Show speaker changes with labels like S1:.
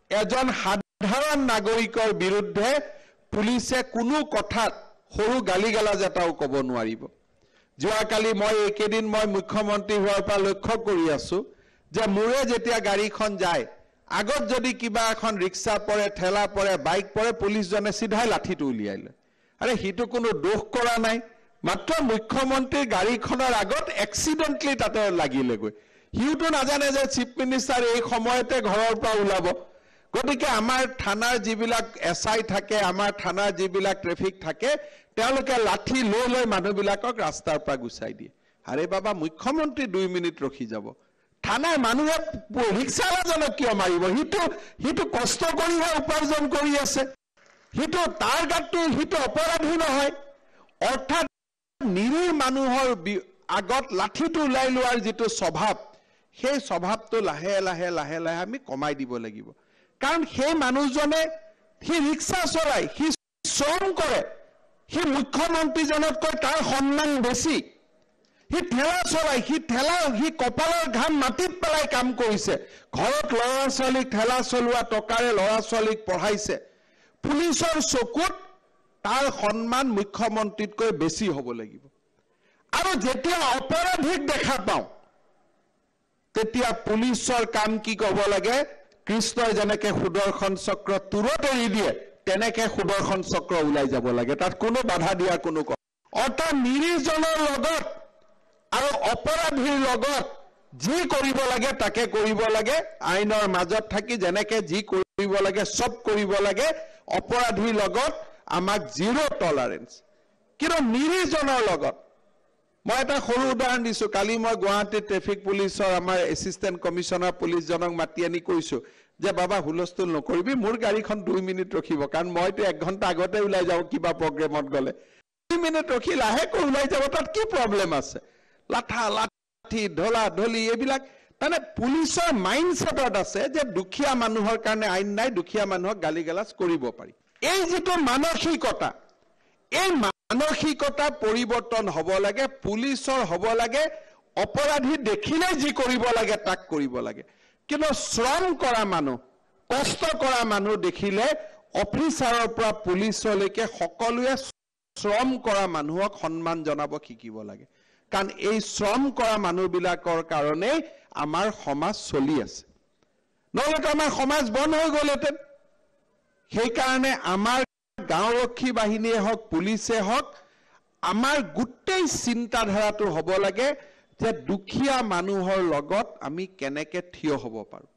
S1: এজন সাধাৰণ নাগৰিকৰ বিৰুদ্ধে পুলিচে কোনো কথাত সৰু গালিগালাজ এটাও ক'ব নোৱাৰিব। যোৱাকালি মই এইকেইদিন মই মুখ্যমন্ত্ৰী হোৱাৰ পৰা লক্ষ্য কৰি আছো যে মোৰে যেতিয়া গাড়ীখন যায়, আগত যদি কিবা এখন ৰিক্সা পৰে, ঠেলা পৰে, বাইক পৰে, পুলিচজনে চিধাই লাঠিটো উলিয়াই লয়। আৰে সিটো কোনো দোষ কৰা নাই, মাত্ৰ মুখ্যমন্ত্ৰীৰ গাড়ীখনৰ আগত এক্সিডেণ্টলি তাতে লাগিলেগৈ। সিওতো নাজানে যে চিফ মিনিষ্টাৰ এই সময়তে ঘৰৰ পৰা ওলাব। গতিকে আমাৰ থানাৰ যিবিলাক এছআই থাকে, আমাৰ থানাৰ যিবিলাক ট্ৰেফিক থাকে, তেওঁলোকে লাঠি লৈ লৈ মানুহবিলাকক ৰাস্তাৰ পৰা গুচাই দিয়ে। আৰে বাবা, মুখ্যমন্ত্ৰী 2 মিনিট ৰখি যাব, থানাৰ মানুহে ৰিক্সাৱালাজনক কিয় মাৰিব? সিটো কষ্ট কৰিহে উপাৰ্জন কৰি আছে, সিটো তাৰ গাতটো সিটো অপৰাধী নহয়। অৰ্থাৎ নিৰীহ মানুহৰ আগত লাঠিটো ওলাই লোৱাৰ যিটো স্বভাৱ, সেই স্বভাৱটো লাহে লাহে লাহে লাহে আমি কমাই দিব লাগিব। কাৰণ সেই মানুহজনে সি ৰিক্সা চলাই, সি শ্ৰম কৰে, সি মুখ্যমন্ত্ৰীজনতকৈ তাৰ সন্মান বেছি। সি ঠেলা চলাই, সি কপালৰ ঘাম মাটিত পেলাই কাম কৰিছে, ঘৰত ল'ৰা ছোৱালীক ঠেলা চলোৱা টকাৰে ল'ৰা ছোৱালীক পঢ়াইছে। পুলিচৰ চকুত তাৰ সন্মান মুখ্যমন্ত্ৰীতকৈ বেছি হ'ব লাগিব। আৰু যেতিয়া অপৰাধীক দেখা পাওঁ, তেতিয়া পুলিচৰ কাম কি ক'ব লাগে? কৃষ্ণই যেনেকে সুদৰ্শন চক্ৰ তুৰত এৰি দিয়ে, তেনেকে সুদৰ্শন চক্ৰ ওলাই যাব লাগে, তাত কোনো বাধা দিয়া কোনো কথা। অৰ্থাৎ নিৰীহজনৰ লগত আৰু অপৰাধীৰ লগত যি কৰিব লাগে তাকে কৰিব লাগে, আইনৰ মাজত থাকি যেনেকে যি কৰিব লাগে চব কৰিব লাগে। অপৰাধীৰ লগত আমাক 0 টলাৰেঞ্চ। কিন্তু নিৰীহজনৰ লগত মই এটা সৰু উদাহৰণ দিছো। কালি মই গুৱাহাটী ট্ৰেফিক পুলিচৰ আমাৰ এছিষ্টেণ্ট কমিশ্যনাৰ পুলিচজনক মাতি আনি কৈছো যে বাবা হুলস্থুল নকৰিবি, মোৰ গাড়ীখন 2 মিনিট ৰখিব, কাৰণ মইতো 1 ঘণ্টা আগতে ওলাই যাওঁ কিবা প্ৰগ্ৰেমত গ'লে। 2 মিনিট ৰখি লাহেকৈ ওলাই যাব, তাত কি প্ৰব্লেম আছে? লাঠি ঢলা ঢলি এইবিলাক মানে পুলিচৰ মাইণ্ডছেটত আছে যে দুখীয়া মানুহৰ কাৰণে আইন নাই, দুখীয়া মানুহক গালি গালাজ কৰিব পাৰি। এই যিটো মানসিকতা, এই মানসিকতা পৰিৱৰ্তন হ'ব লাগে। পুলিচৰ হ'ব লাগে অপৰাধী দেখিলে যি কৰিব লাগে তাক কৰিব লাগে, কিন্তু শ্ৰম কৰা মানুহ, কষ্ট কৰা মানুহ দেখিলে অফিচাৰৰ পৰা পুলিচলৈকে সকলোৱে শ্ৰম কৰা মানুহক সন্মান জনাব শিকিব লাগে। কাৰণ এই শ্ৰম কৰা মানুহবিলাকৰ কাৰণেই আমাৰ সমাজ চলি আছে, নহ'লেতো আমাৰ সমাজ বন্ধ হৈ গ'লহেঁতেন। সেইকাৰণে আমাৰ গাঁওৰক্ষী বাহিনীয়ে হওক, পুলিচে হওক, আমাৰ গোটেই চিন্তাধাৰাটো হ'ব লাগে যে দুখীয়া মানুহৰ লগত আমি কেনেকে থিয় হ'ব পাৰোঁ।